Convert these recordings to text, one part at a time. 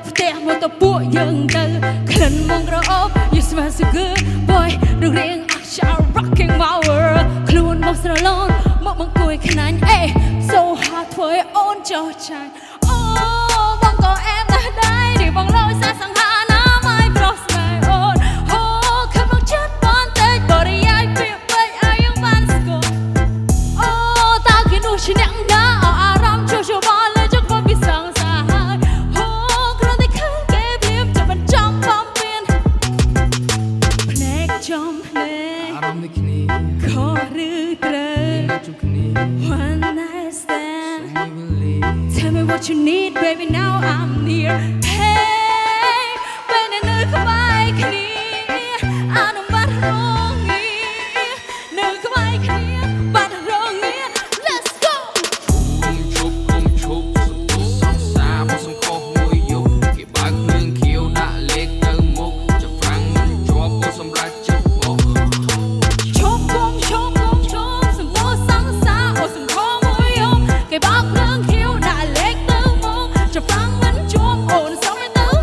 ផ្ទះមកទៅពួកយើងទៅក្លិនមកក្រអូប You smell so good boy រឿងរៀង rocking my world ខ្លួនមកស្រឡនមកអង្គុយខ្នាញ់ so hard ធ្វើឲ្យអូនចោះចាញ់អូបងក៏អែបណាស់ដែរនេះបងលយសាសង្ហាណាមកប្រុសស្នេហ៍អូនអូខឹងមកចិត្តបន្តិចបរិយាយពីពេកឲ្យយើងបានស្គាល់អូតើគេនោះឈ្នះណាអារម្មណ៍ជួបបលើជុកមកពីសងសាហើយអូគ្រាន់តែឃើញគេព្រៀបจะមិនចំបំពេញភ្នែកចំភ្នែកអារម្មណ៍នេះគ្នាខុសឬត្រូវជួបគ្នា One night stand Tell me what you need baby now I'm near Hey ពេលនៅក្បែរគ្នាអនុម័តរងងារនៅក្បែរគ្នាបាត់រងងារ Let's go ឈប់សង្សារមកសង្កោះមួយយប់គេបើកភ្លើងខៀវដាក់លេខទៅមុខចាំហ្វ្រាំងមិនជាប់ក៏សម្រាប់ចិត្តមកឈប់សម្បូរសង្សារអូសង្ខមួយយប់គេបើកភ្លើងខៀវដាក់លេខទៅមុខចាំហ្វ្រាំងមិនជាប់អូនសំទៅមុខ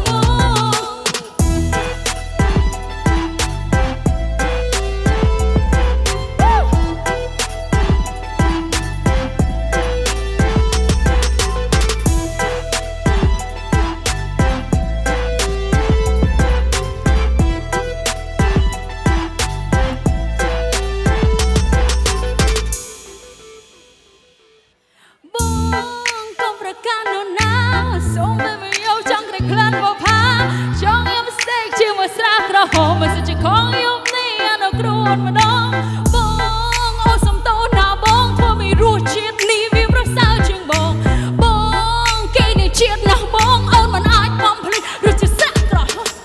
បងកុំប្រកាន់នោះណាសូមពេលមកយកចង់ក្រេកក្លាន់មកផាចង់យក mistake ជាមួយស្រាក្រហមមិនសិជាខងយកនេះអានោះគ្រួតម្ដងបងអូសំតូនណាបងធ្វើមិនរសជាតិនេះវាប្រសើរជាងបងគេនេះជាតិណាស់បងអូនមិនអាចបំភ្លេចរសជាតិស្រាក្រហម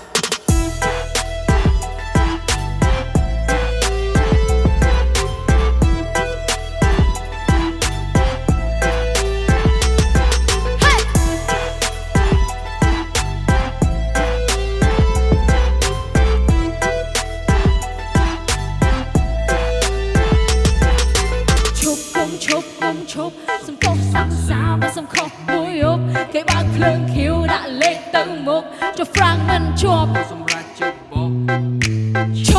ឈប់សំកោសសង្សារមកសង្ខុសមួយយប់គេបើកភ្លើងខៀវដាក់លេខទៅមុខចុះហ្វ្រាំងមិនជាប់សម្រាប់ជិះបោកឈ